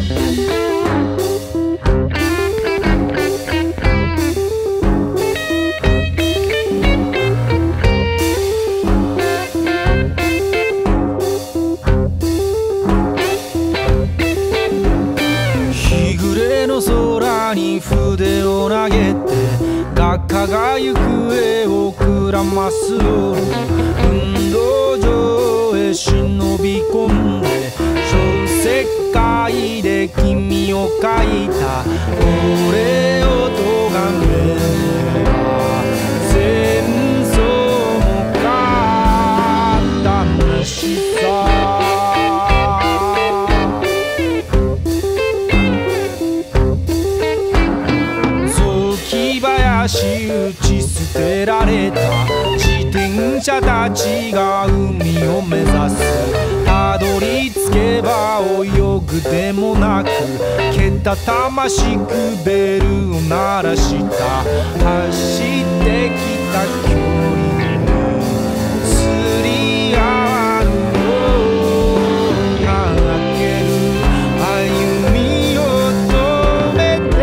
空に筆を投げて画家が行方をくらます運動場へ忍び込んで小石灰で君を描いた俺を咎めば戦争も片無しさ足打ち捨てられた自転車たちが海を目指すたどり着けば泳ぐでもなくけたたましくベルを鳴らした走ってきた距離に釣り合うような開ける歩みを止めて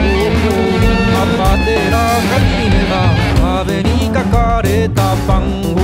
壁に書かれた番号